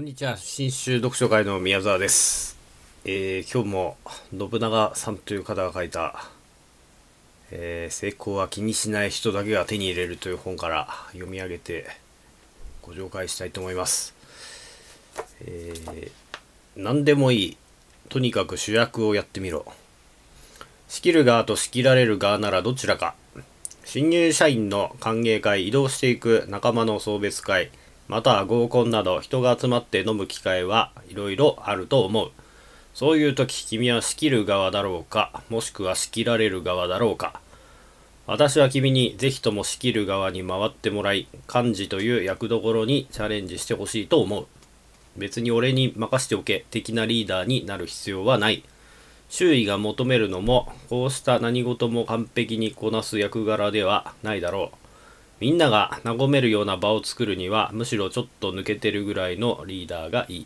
にちは、新州読書会の宮沢です。今日も信長さんという方が書いた、成功は気にしない人だけが手に入れるという本から読み上げてご紹介したいと思います。何でもいい。とにかく主役をやってみろ。仕切る側と仕切られる側ならどちらか。新入社員の歓迎会、移動していく仲間の送別会、または合コンなど人が集まって飲む機会はいろいろあると思う。そういう時、君は仕切る側だろうか、もしくは仕切られる側だろうか。私は君にぜひとも仕切る側に回ってもらい、幹事という役どころにチャレンジしてほしいと思う。別に俺に任せておけ的なリーダーになる必要はない。周囲が求めるのも、こうした何事も完璧にこなす役柄ではないだろう。みんなが和めるような場を作るには、むしろちょっと抜けてるぐらいのリーダーがいい。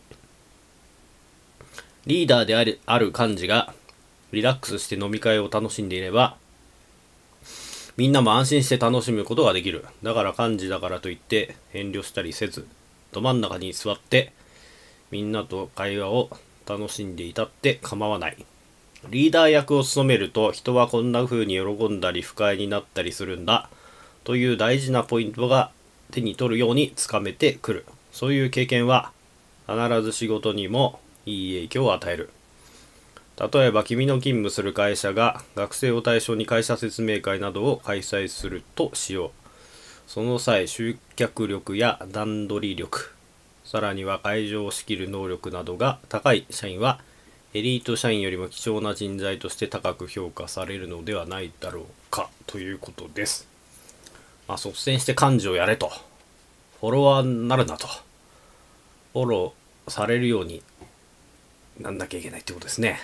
リーダーである幹事が、リラックスして飲み会を楽しんでいれば、みんなも安心して楽しむことができる。だから幹事だからといって遠慮したりせず、ど真ん中に座って、みんなと会話を楽しんでいたって構わない。リーダー役を務めると人はこんな風に喜んだり不快になったりするんだという大事なポイントが手に取るようにつかめてくる。そういう経験は必ず仕事にもいい影響を与える。例えば君の勤務する会社が学生を対象に会社説明会などを開催するとしよう。その際、集客力や段取り力、さらには会場を仕切る能力などが高い社員はエリート社員よりも貴重な人材として高く評価されるのではないだろうかということです。率先して幹事をやれと。フォロワーになるなと。フォローされるようになんなきゃいけないってことですね。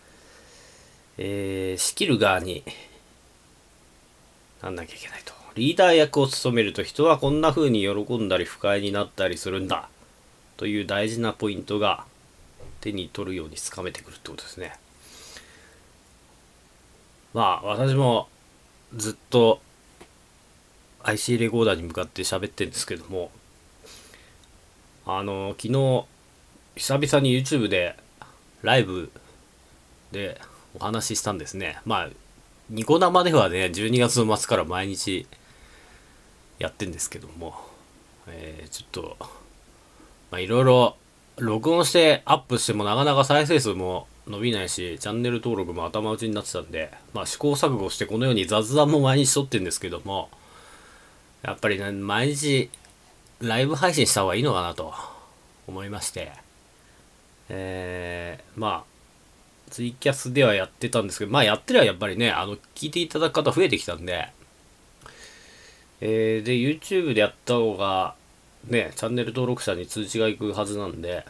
仕切る側になんなきゃいけないと。リーダー役を務めると人はこんな風に喜んだり不快になったりするんだという大事なポイントが手に取るようにつかめてくるってことですね。私もずっと IC レコーダーに向かって喋ってるんですけども、昨日久々に YouTube でライブでお話ししたんですね。ニコ生ではね、12月の末から毎日やってんですけども、ちょっといろいろ録音してアップしてもなかなか再生数も伸びないし、チャンネル登録も頭打ちになってたんで、試行錯誤してこのように雑談も毎日撮ってるんですけども、やっぱりね、毎日ライブ配信した方がいいのかなと思いまして、ツイキャスではやってたんですけど、やってりゃやっぱりね、聞いていただく方増えてきたんで、で、YouTube でやった方が、ね、チャンネル登録者に通知がいくはずなんで、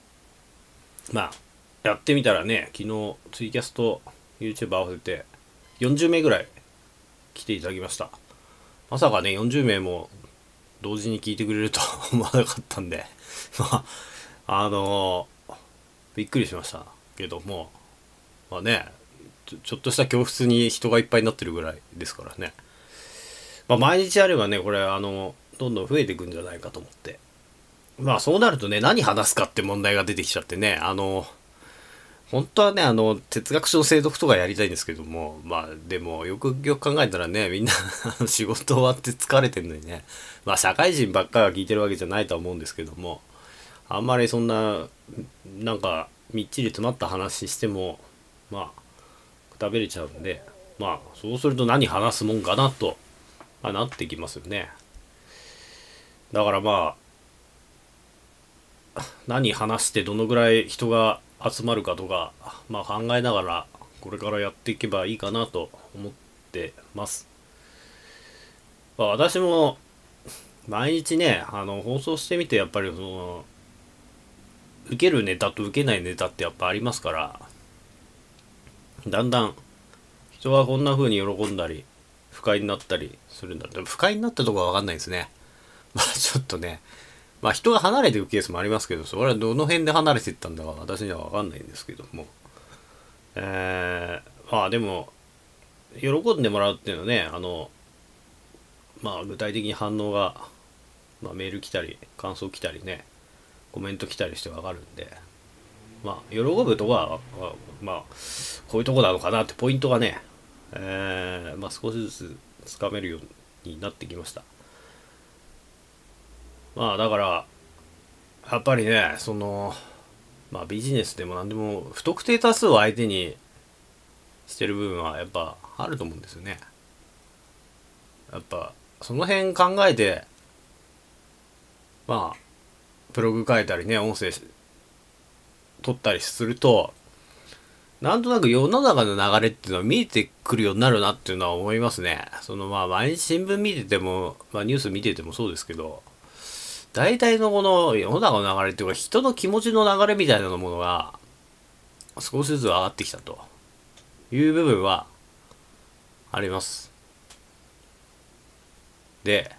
やってみたらね、昨日ツイキャスと YouTube 合わせて40名ぐらい来ていただきました。まさかね、40名も同時に聞いてくれるとは思わなかったんで、びっくりしましたけども、ちょっとした教室に人がいっぱいになってるぐらいですからね。毎日やればね、これ、どんどん増えていくんじゃないかと思って。そうなるとね、何話すかって問題が出てきちゃってね、本当はね、哲学書の精読とかやりたいんですけども、でも、よくよく考えたらね、みんな仕事終わって疲れてるのにね、社会人ばっかが聞いてるわけじゃないとは思うんですけども、あんまりそんな、みっちり詰まった話しても、くたべれちゃうんで、そうすると何話すもんかなと、なってきますよね。だから何話してどのぐらい人が集まるかとか、考えながらこれからやっていけばいいかなと思ってます。私も毎日ね、放送してみてやっぱり受けるネタと受けないネタってやっぱありますから、だんだん人はこんな風に喜んだり不快になったりするんだ。でも不快になったところは分かんないですね。ちょっとね、人が離れていくケースもありますけど、それはどの辺で離れていったんだか私には分かんないんですけども、でも喜んでもらうっていうのはね、具体的に反応が、メール来たり感想来たりね、 コメント来たりしてわかるんで、まあ喜ぶとこはまあこういうとこなのかなってポイントがね、まあ少しずつつかめるようになってきました。まあだからやっぱりね、まあビジネスでも何でも不特定多数を相手にしてる部分はやっぱあると思うんですよね。やっぱその辺考えて、まあブログ書いたりね、音声撮ったりすると、なんとなく世の中の流れっていうのは見えてくるようになるなっていうのは思いますね。まあ毎日新聞見てても、まあニュース見ててもそうですけど、大体のこの世の中の流れっていうか、人の気持ちの流れみたいなものが少しずつ上がってきたという部分はあります。で、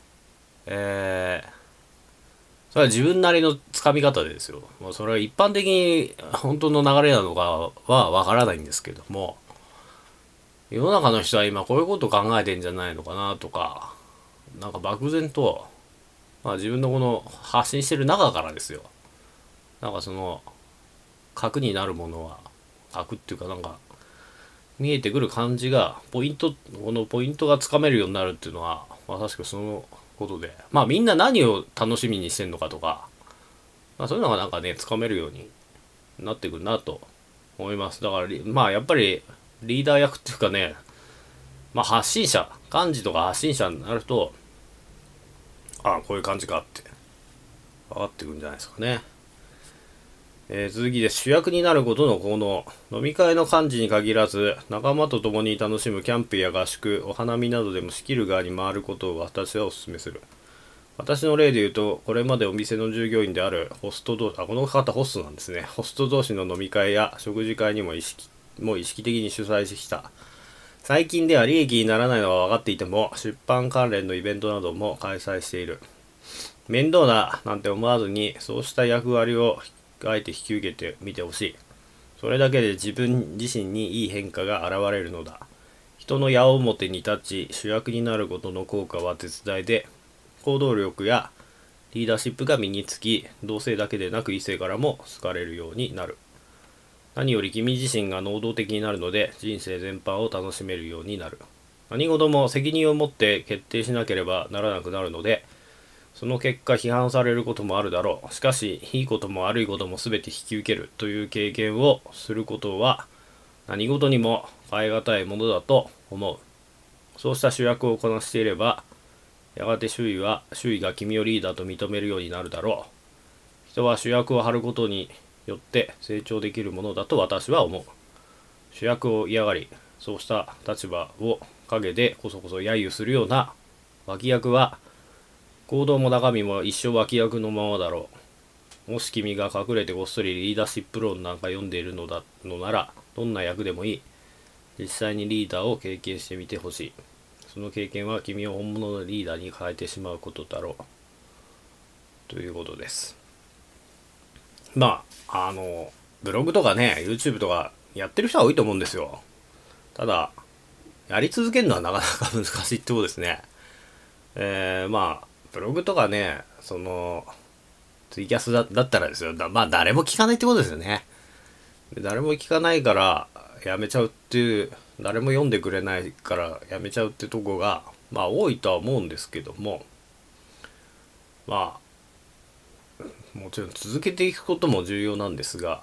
それは自分なりのつかみ方でですよ。もうそれは一般的に本当の流れなのかはわからないんですけども、世の中の人は今こういうことを考えてんじゃないのかなとか、なんか漠然と、まあ自分のこの発信してる中からですよ。なんか核になるものは、核っていうかなんか、見えてくる感じが、このポイントがつかめるようになるっていうのは、まさしくそのことで、まあみんな何を楽しみにしてんのかとか、まあそういうのがなんかね、つかめるようになってくるなと思います。だから、まあやっぱりリーダー役っていうかね、まあ発信者、幹事とか発信者になると、ああ、こういう感じかって分かってくるんじゃないですかね。続きです。主役になることの効能。飲み会の幹事に限らず、仲間と共に楽しむキャンプや合宿、お花見などでも仕切る側に回ることを私はお勧めする。私の例で言うと、これまでお店の従業員であるホスト同士、この方ホストなんですね。ホスト同士の飲み会や食事会にも意識的に主催してきた。最近では利益にならないのは分かっていても、出版関連のイベントなども開催している。面倒ななんて思わずに、そうした役割をあえて引き受けてみてほしい。それだけで自分自身にいい変化が現れるのだ。人の矢面に立ち主役になることの効果は絶大で、行動力やリーダーシップが身につき、同性だけでなく異性からも好かれるようになる。何より君自身が能動的になるので、人生全般を楽しめるようになる。何事も責任を持って決定しなければならなくなるので、その結果批判されることもあるだろう。しかし、いいことも悪いことも全て引き受けるという経験をすることは、何事にも変え難いものだと思う。そうした主役をこなしていれば、やがて周囲が君をリーダーと認めるようになるだろう。人は主役を張ることによって成長できるものだと私は思う。主役を嫌がり、そうした立場を陰でこそこそ揶揄するような脇役は、行動も中身も一生脇役のままだろう。もし君が隠れてこっそりリーダーシップ論なんか読んでいるのなら、どんな役でもいい。実際にリーダーを経験してみてほしい。その経験は君を本物のリーダーに変えてしまうことだろう。ということです。まあ、ブログとかね、YouTube とかやってる人は多いと思うんですよ。ただ、やり続けるのはなかなか難しいってことですね。まあ、ブログとかね、ツイキャスだったらですよ。まあ、誰も聞かないってことですよね。誰も聞かないから、やめちゃうっていう、誰も読んでくれないからやめちゃうってとこが、まあ、多いとは思うんですけども、まあ、もちろん続けていくことも重要なんですが、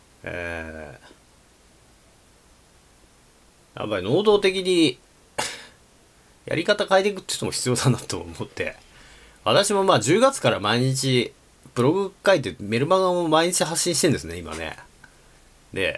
やっぱり能動的にやり方変えていくっていうのも必要だなと思って、私もまあ10月から毎日ブログ書いてメルマガも毎日発信してんですね、今ね。で、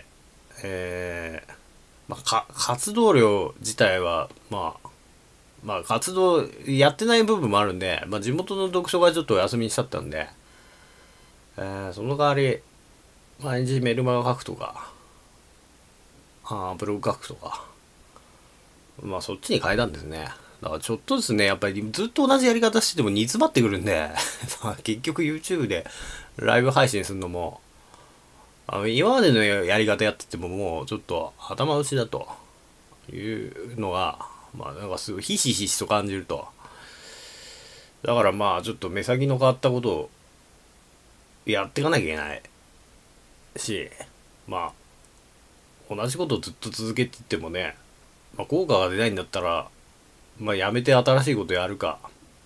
まあ、活動量自体は、まあ活動やってない部分もあるんで、まあ地元の読書会ちょっとお休みにしちゃったんで、その代わり、毎日メルマガ書くとか、ブログ書くとか、まあそっちに変えたんですね。だからちょっとですね、やっぱりずっと同じやり方してても煮詰まってくるんで結局 YouTube でライブ配信するのも、今までのやり方やっててももうちょっと頭打ちだというのが、まあなんかすごいひしひしと感じると。だからまあちょっと目先の変わったことをやっていかなきゃいけないし、まあ同じことをずっと続けていってもね、効果が出ないんだったらやめて新しいことやるか、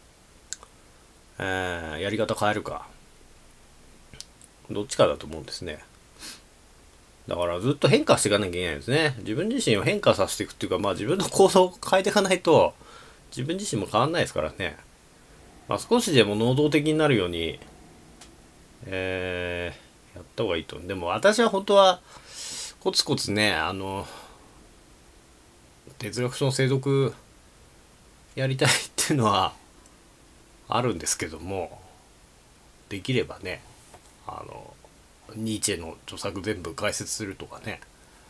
やり方変えるか、どっちかだと思うんですね。だからずっと変化していかなきゃいけないんですね。自分自身を変化させていくっていうか、自分の行動を変えていかないと自分自身も変わんないですからね。少しでも能動的になるように、やった方がいいと。でも私は本当はコツコツね、哲学書の精読やりたいっていうのはあるんですけども、できればね、ニーチェの著作全部解説するとかね、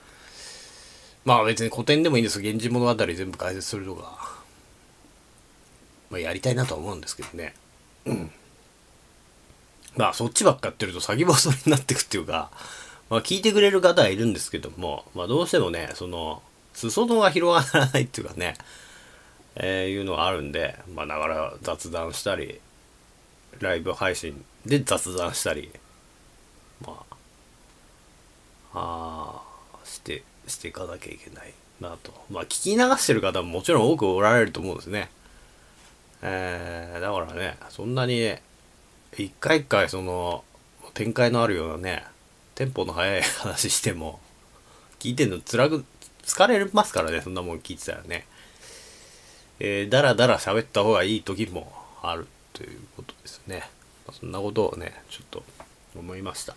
別に古典でもいいんですが、源氏物語全部解説するとか、やりたいなとは思うんですけどね。そっちばっかやってると先細りになってくっていうか、聞いてくれる方はいるんですけども、どうしてもね、裾野が広がらないっていうかね、いうのがあるんで、だから雑談したり、ライブ配信で雑談したり、していかなきゃいけないなと。聞き流してる方ももちろん多くおられると思うんですね。だからね、そんなに一回一回展開のあるようなね、テンポの速い話しても聞いてんの疲れますからね、そんなもん聞いてたらね。だらだら喋った方がいい時もあるということですね。そんなことをね、ちょっと思いました。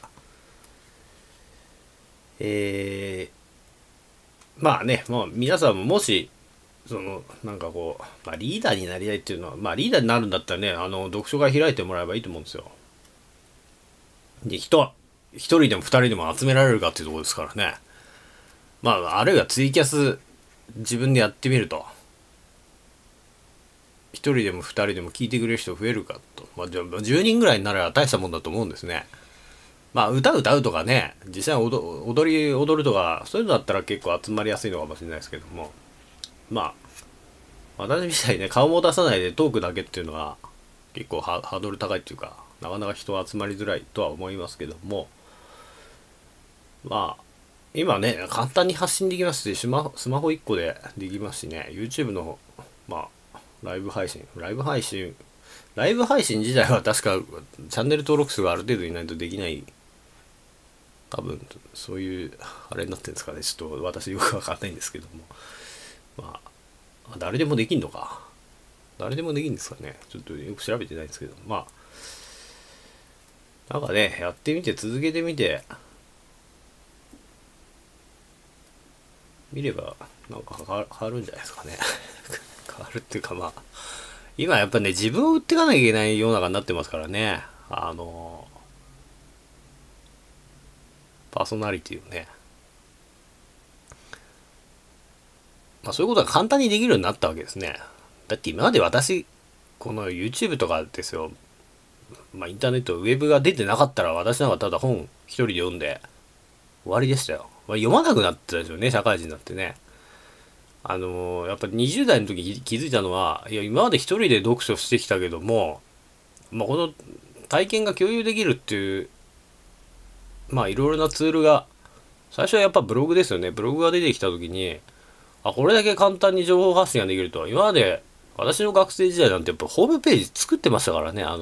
皆さんももしリーダーになりたいっていうのは、リーダーになるんだったらね、読書会開いてもらえばいいと思うんですよ。で、一人でも二人でも集められるかっていうところですからね。あるいはツイキャス自分でやってみると。一人でも二人でも聞いてくれる人増えるかと。10人ぐらいになれば大したもんだと思うんですね。歌うとかね、実際に踊るとか、そういうのだったら結構集まりやすいのかもしれないですけども。私みたいにね、顔も出さないでトークだけっていうのは結構ハードル高いっていうか、なかなか人集まりづらいとは思いますけども、今ね、簡単に発信できますし、スマホ1個でできますしね、YouTube の、ライブ配信自体は確かチャンネル登録数がある程度いないとできない、多分そういうあれになってるんですかね。ちょっと私よくわかんないんですけども、誰でもできんのか、誰でもできんですかね。ちょっとよく調べてないんですけど、やってみて続けてみて見れば変わるんじゃないですかね。変わるっていうか、今やっぱね、自分を売っていかなきゃいけない世の中になってますからね。パーソナリティをね。そういうことが簡単にできるようになったわけですね。だって今まで私、この YouTube とかですよ。インターネット、ウェブが出てなかったら私なんかただ本一人で読んで終わりでしたよ。読まなくなってたですよね、社会人になってね。やっぱり20代の時に気づいたのは、今まで一人で読書してきたけども、この体験が共有できるっていう、いろいろなツールが、最初はやっぱブログですよね。ブログが出てきた時に、これだけ簡単に情報発信ができると。今まで私の学生時代なんてやっぱホームページ作ってましたからね、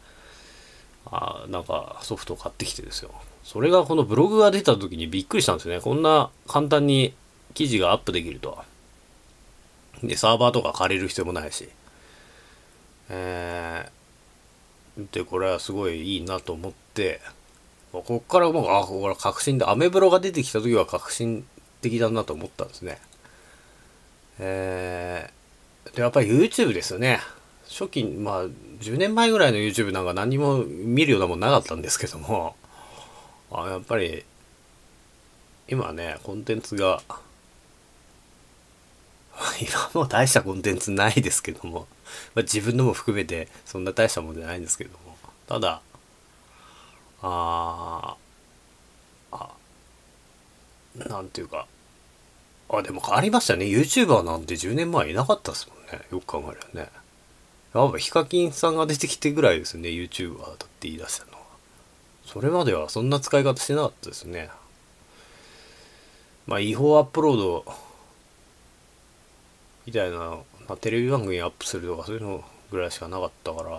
ソフトを買ってきてですよ。それがこのブログが出た時にびっくりしたんですよね。こんな簡単に記事がアップできると。で、サーバーとか借りる必要もないし。で、これはすごいいいなと思って、こっからこれ革新で、アメブロが出てきた時は革新的だなと思ったんですね。で、やっぱり YouTube ですよね。初期、10年前ぐらいの YouTube なんか何も見るようなもんなかったんですけども、やっぱり、今ね、コンテンツが、今も大したコンテンツないですけども、自分のも含めてそんな大したもんじゃないんですけども、ただ、なんていうか、でも変わりましたね。YouTuber なんて10年前いなかったですもんね。よく考えるよね。やっぱヒカキンさんが出てきてぐらいですね。YouTuber だって言い出したのは。 それまではそんな使い方してなかったですね。まあ違法アップロードみたいな、まあ、テレビ番組にアップするとかそういうのぐらいしかなかったから、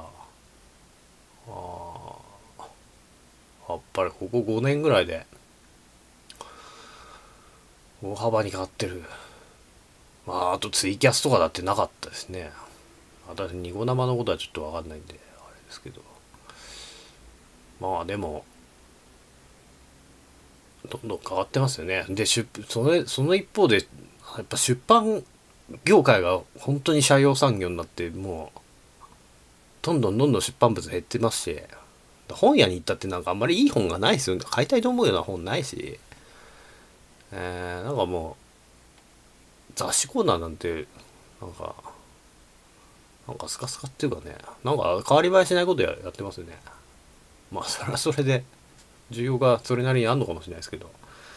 やっぱりここ5年ぐらいで大幅に変わってる。まああとツイキャスとかだってなかったですね。私ニコ生のことはちょっと分かんないんであれですけど、まあでもどんどん変わってますよね。でその一方でやっぱ出版業界が本当に斜陽産業になって、もうどんどん出版物減ってますし、本屋に行ったってなんかあんまりいい本がないですよ。買いたいと思うような本ないし、なんかもう雑誌コーナーなんてなんかスカスカっていうかね、なんか変わり映えしないことやってますよね。まあそれはそれで需要がそれなりにあるのかもしれないですけど、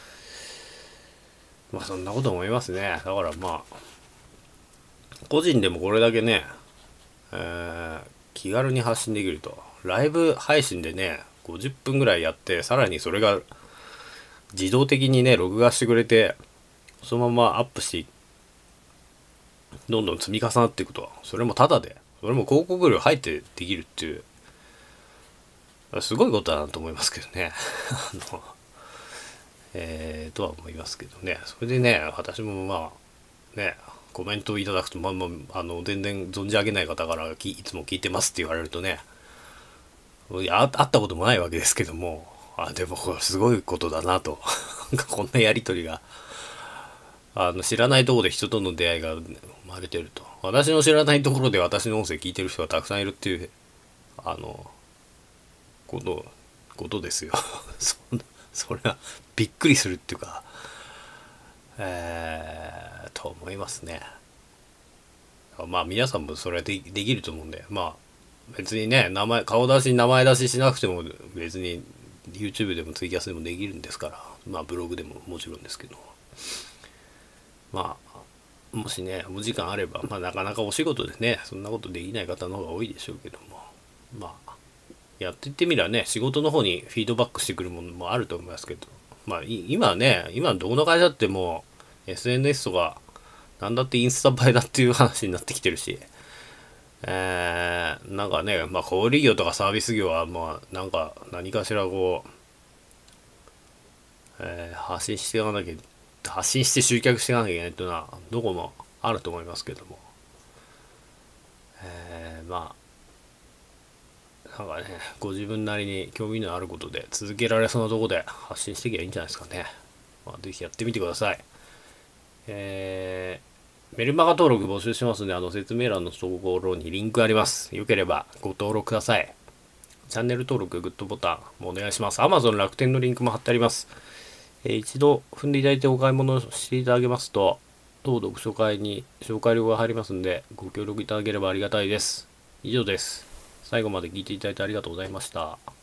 まあそんなこと思いますね。だからまあ個人でもこれだけね、気軽に発信できると、ライブ配信でね50分ぐらいやって、さらにそれが自動的にね録画してくれて、そのままアップしてどんどん積み重なっていくと、それもタダで、それも広告料入ってできるっていう、すごいことだなと思いますけどね。とは思いますけどね。それでね、私もまあね、コメントをいただくと、全然存じ上げない方からいつも聞いてますって言われるとね、いや、会ったこともないわけですけども、でもこれすごいことだなと。なんかこんなやりとりが、知らないところで人との出会いが生まれてると。私の知らないところで私の音声聞いてる人がたくさんいるっていう、こと、ことですよ。それはびっくりするっていうか、と思いますね。まあ皆さんもそれはできると思うんで、まあ別にね、顔出し、名前出ししなくても別に YouTube でもツイキャスでもできるんですから、まあブログでももちろんですけど、まあもしね、お時間あれば、まあなかなかお仕事でね、そんなことできない方の方が多いでしょうけども、まあやっていってみればね、仕事の方にフィードバックしてくるものもあると思いますけど、まあ今ね、今どこの会社ってもう SNS とかなんだってインスタ映えだっていう話になってきてるし、なんかね、まあ小売業とかサービス業はまあなんか何かしらこう、発信していかなきゃ、発信して集客していかなきゃいけないっていうのはどこもあると思いますけども、まあなんかね、ご自分なりに興味のあることで続けられそうなとこで発信していけばいいんじゃないですかね。まあ、ぜひやってみてください。メルマガ登録募集しますので、説明欄のところにリンクあります。よければご登録ください。チャンネル登録、グッドボタンもお願いします。Amazon 楽天のリンクも貼ってあります。一度踏んでいただいてお買い物していただけますと、当読書会に紹介料が入りますので、ご協力いただければありがたいです。以上です。最後まで聞いていただいてありがとうございました。